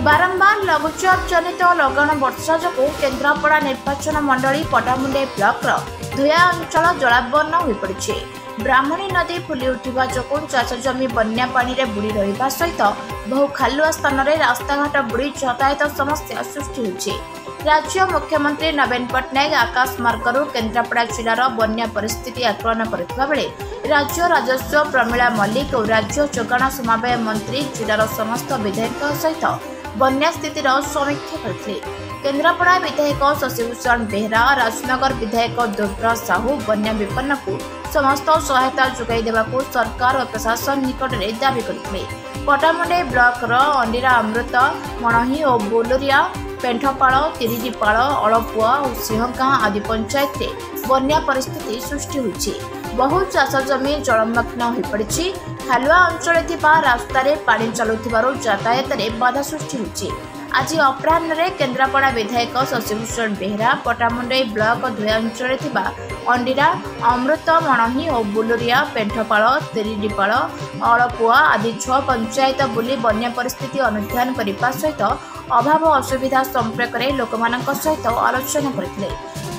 बारंबार लघुचाप जनित लगाण वर्षा जो केन्द्रापड़ा निर्वाचन मंडली पटामुंडे ब्लॉक धोया अंचल जलावर्ण हो पड़ी। ब्राह्मणी नदी फुली उठा जो चाष जमी बन्या पानी रे बुड़ी रहा सहित बहु खालुआ स्थान में रास्ताघाट बुड़ी यातायात समस्या सृष्टि होछि। राज्य मुख्यमंत्री नवीन पट्टनायक आकाश मार्गरू केन्द्रापड़ा जिलार बन्या परिस्थिति आकलन करथिबा बेले राज्य राजस्व प्रमिला मल्लिक और राज्य जोगाण समवाय मंत्री जिलार समस्त विधायक सहित बन्या स्थितिर समीक्षा करथिले। केन्द्रापड़ा विधायक शशिभूषण बेहरा राजनगर विधायक दुर्गा साहू बन्या विपन्न को समस्त सहायता जोगाई देवाकू सरकार और प्रशासन निकट में दाबी करथिले। पटामुंडे ब्लॉक अंडीरा अमृत मणही और बोलोरिया पेंठपाड़ तिरिडीपाड़ अलपुआ और सिंहगाँ आदि पंचायत रे बन्या परिस्थिति सृष्टि होछि। बहु चाष जमी जलमग्न हो पड़ी। खालुआ अंचल रास्तार पानी चलुथिबारु यातायात में बाधा सृष्टि होछि। आज अपराह्न केन्द्रापड़ा विधायक शशिभूषण बेहरा पटामुंडई ब्लॉक धोया अंचल अंडीरा अमृत मणही और बुलोरिया पेंठपाड़ तिरिडीपाड़ अलपुआ आदि 6 पंचायत बुली बन्या परिस्थिति अनुध्यान करने सहित अभाव असुविधा संपर्क में लोकमानक सहित आलोचना करथिले।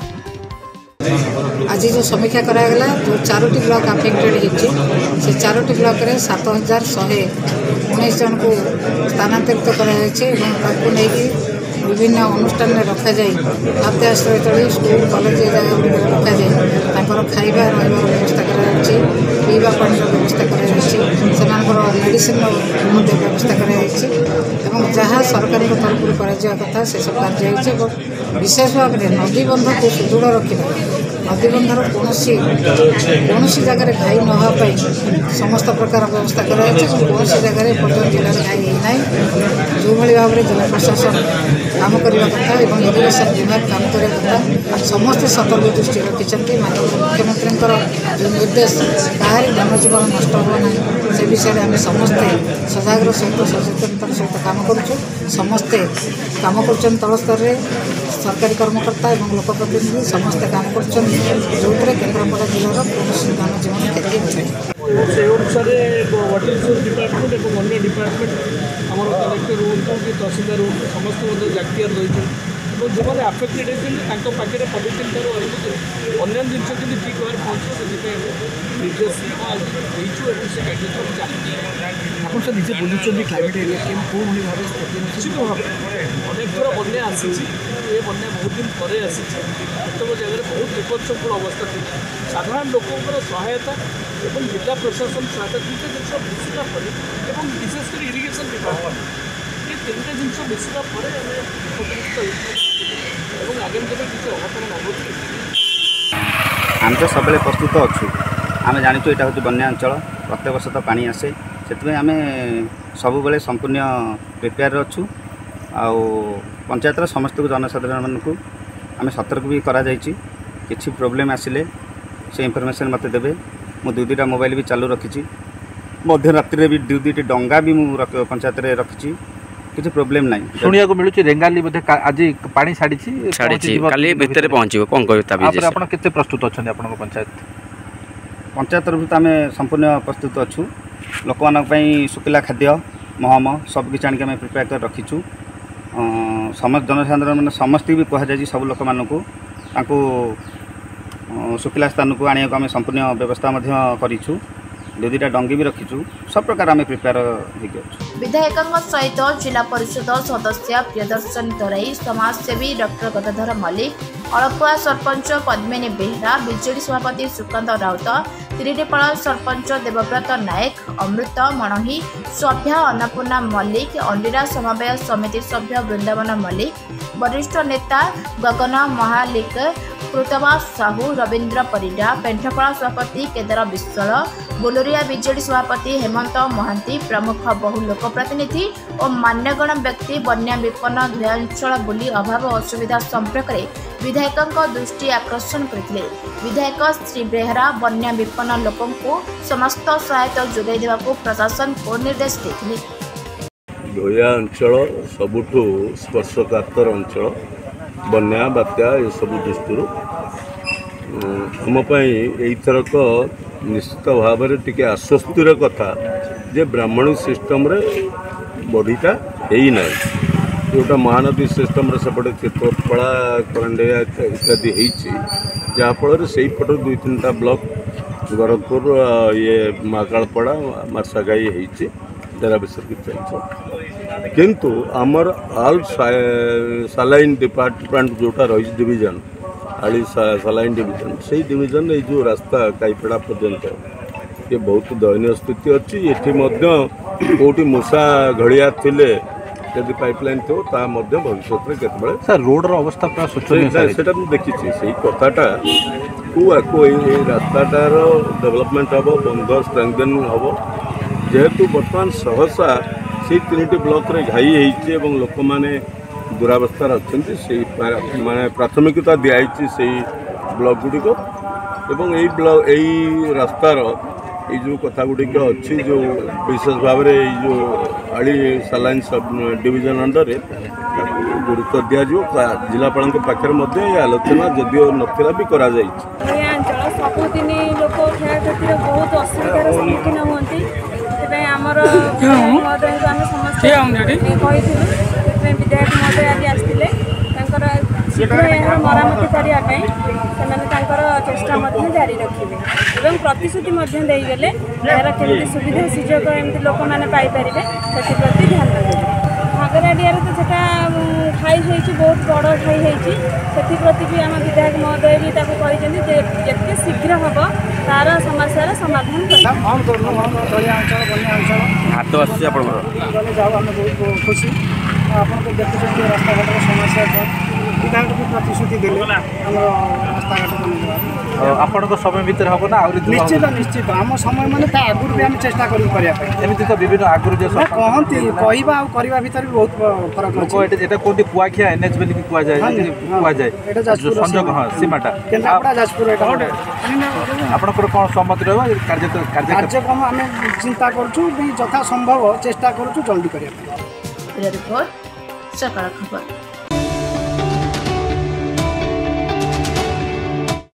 आज जो समीक्षा करागला जो 4टी ब्लॉक अफेक्टेड होती से 4टी ब्लॉक रे 7119 जन को स्थानांतरित कर विभिन्न अनुष्ठान में रखा जाए खाद्य आश्रय स्थल स्कूल कॉलेज रखा जाए खाइबा रहा व्यवस्था पीवा पानी व्यवस्था मेडिसिन व्यवस्था जहाँ सरकार तरफ कथा से सब कार्य विशेष भाव में नदीबंध को सुदृढ़ रखा नदीबंधर कौन जगह घाई नहापाई समस्त प्रकार व्यवस्था कौन जगह पर्यटन जिले में घाई होना जो भाव में जिला प्रशासन काम करने कथा और इरिगेशन विभाग काम करने कथा समस्ते सतर्क दृष्टि रखिंट माननीय मुख्यमंत्री जो निर्देश कहार जनजीवन नष्ट होना से विषय में समस्ते सजागर सहित सचेतनतार सहित काम करुँ समस्ते काम कर तल स्तर में सरकारी कर्मकर्ता और लोकप्रतिनिधि समस्ते काम कर जो केन्द्रापड़ा जिलार कौन जनजीवन क्षति होना से अनुसार वाटर डिपार्टमेंट और अन्य डिपार्टमेंट आम कलेक्टर हूँ कि तहसीलदार हूँ समस्त जागतियार रही और जो मैंने आफेक्टेड होते पाखे पॉलिथिन ठार अन्य जिन ठीक भाव पहुँचे से निर्देश से कार्यक्रम चलती आप निजे बुलूँ क्लाइमेट एरिया कौ भाव निश्चित भाव अनेक थर बन्या आसी ये बन्या बहुत दिन पर आसी प्रत्येक जगह बहुत विपदपूर्ण अवस्था थी साधारण लोकंर सहायता और जिला प्रशासन सहायता दुईटा जिन मिसला और विशेषकर इरिगेशन विभाग ये 3टा जिन मिसला आगे किसी अघटन आम तो सब प्रस्तुत अच्छु आम जाचु यहाँ हूँ बन्या अंचल प्रत्येक वर्ष तो पानी आसे से आम सब संपूर्ण प्रिपेयर अच्छु आउ पंचायतर समस्त जनसाधारण मानक आम सतर्क भी करा किसी प्रोब्लेम आसिले से इनफॉरमेशन मत देवे मु 2-2टा मोबाइल भी चालू रखी मध्य रात्रि भी 2-2टी डंगा भी मुझे पंचायत में रखी किसी प्रोब्लेम ना शुणा मिलूँ रेंगाली आज पानी छाड़ी भितर पहुँच कौन कहते प्रस्तुत अच्छा पंचायत तरफ आम संपूर्ण प्रस्तुत अच्छु लोक मानी शुखिला खाद्य महम सब किसी आम प्रिपेयर कर रखीचु समस्त जनसाधारण मैंने समस्त भी कहुई सब लोक मानक शुखिला स्थान को आने आम संपूर्ण व्यवस्था करूँ 2-2टा डंगी भी रखीचु सब प्रकार आम प्रिपेयर हो विधायक सहित जिला परिषद सदस्य प्रियदर्शन तराई समाजसेवी डॉक्टर गदाधर मल्लिक अलपुआ सरपंच पद्मिनी बेहरा बीजेडी सभापति सुकांत राउत तिरिडीपाड़ सरपंच देवव्रत नायक अमृत मणही सभ्य अन्नपूर्णा मल्लिक अंडीरा समवाय समिति सभ्य वृंदावन मल्लिक वरिष्ठ नेता गगन महालिक कृतवास साहू रवींद्र परिडा पेंठपाड़ सभापति केदार विश्वाल बोलोरिया बीजेडी सभापति हेमंत महांती प्रमुख बहु लोकप्रतिनिधि और मान्यगण व्यक्ति बन्या विपन्न धोयांचल बुली अभाव असुविधा संपर्क में विधायक दृष्टि आकर्षण करते। विधायक श्री बेहरा बन्या विपन्न लोकों को समस्त सहायता जोगाई देवाकू प्रशासन को निर्देश देते। धोया अंचल सबुठू स्पर्शकातर अंचल बन्या बात्या ये सब दृष्टि आमपाई एथरक निश्चित भाव में टी आश्वस्तिर कथा जे ब्राह्मणी सिस्टम रे बॉडीटा है ना जोटा महानदी सिस्टम सेपटे चित्रपड़ा करंडिया इत्यादि जहाँफल से पट 2-3टा ब्लॉक गोरखपुर ये महाकालपड़ा मार्सागाई डेरा विसर्ग चलते किंतु आमर आल सालाइन डिपार्टमेंट जोटा रही डिविजन आली सालाइन डिविजन से डिविजन ये जो रास्ता काईपड़ा पर्यंत ये बहुत दयनीय स्थिति अच्छी ये कौटी मूषा घड़िया थिले यदि पाइपलाइन थो भविष्य में केतबे रोड अवस्था पूरा से देखी से कथाटा को रास्ताटार डेवलपमेंट हम बंध स्ट्रेंथनिंग हम जेहेतु बर्तमान सहसा से 3टी ब्लॉक रे घाई होती लोक मैंने दुरावस्था अच्छा माने प्राथमिकता दिखाई से ब्लॉक गुड़िक ब्लॉक यही रास्तार ये जो कथा गुड़िक अच्छी जो विशेष भाव में जो आली सालाइन सब डिविजन अंडर गुरुत्व दिज्व जिलापाल पाखे आलोचना जदिव नाला भी करा सबुदिन लोक क्षयक्षतिर बहुत असुविधार सम्मुखीन होती आमर महोदय को आम समस्त कही विधायक महोदय आज आसते शीघ्र यहाँ मरामती करने चेष्टा जारी रखिए और प्रतिश्रुति देगले यार केमी सुविधा सुजोग एमती लोक मैंने पाइपर से ध्यान देते भागराडिया तो सेटा खाई बहुत बड़ खाई से भी आम विधायक महोदय भी जिते शीघ्र हम तार समस्यार समाधान हाथ बहुत खुशी आपको देखते रास्ताघाट समस्या विधायक भी प्रतिश्रुति देते रास्ताघाट आपण समय भितर हम ना निश्चित निश्चित आम समय मैंने आगुरी भी आम चेष्टा करमी तो विभिन्न आगुरी जो कहती कहवा और भितर भी बहुत फरक अच्छे कौन कुआखिया एनएच बोल कहुए संजोग हाँ सीमाटा केन्द्रापड़ा जाजपुर आपंकर कौन सम्मत रहा कार्यक्रम आम चिंता करूँ यथा संभव चेष्टा करूँ जल्दी करने रिपोर्ट सकाळ खबर।